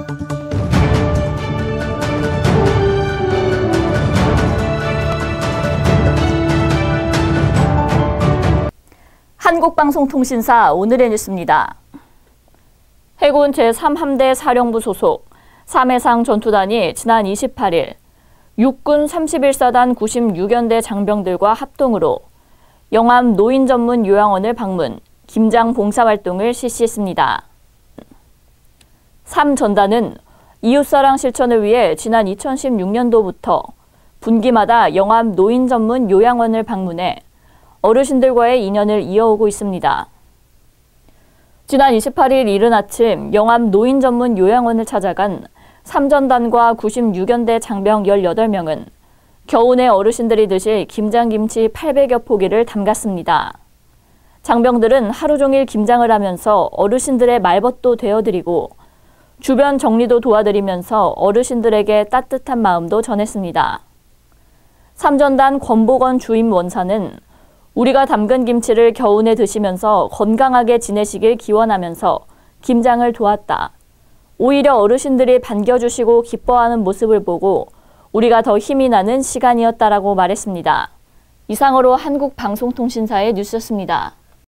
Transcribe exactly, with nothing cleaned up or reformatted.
한국방송통신사 오늘의 뉴스입니다. 해군 제삼 함대 사령부 소속 삼 해상 전투단이 지난 이십팔 일 육군 삼십일 사단 구십육 연대 장병들과 합동으로 영암 노인 전문 요양원을 방문, 김장 봉사활동을 실시했습니다. 삼 전단은 이웃사랑 실천을 위해 지난 이천십육 년도부터 분기마다 영암 노인 전문 요양원을 방문해 어르신들과의 인연을 이어오고 있습니다. 지난 이십팔 일 이른 아침 영암 노인 전문 요양원을 찾아간 삼 전단과 구십육 연대 장병 열여덟 명은 겨우내 어르신들이 드실 김장김치 팔백여 포기를 담갔습니다. 장병들은 하루 종일 김장을 하면서 어르신들의 말벗도 되어드리고 주변 정리도 도와드리면서 어르신들에게 따뜻한 마음도 전했습니다. 삼 전단 권복원 주임 원사는 우리가 담근 김치를 겨우내 드시면서 건강하게 지내시길 기원하면서 김장을 도왔다. 오히려 어르신들이 반겨주시고 기뻐하는 모습을 보고 우리가 더 힘이 나는 시간이었다라고 말했습니다. 이상으로 한국방송통신사의 뉴스였습니다.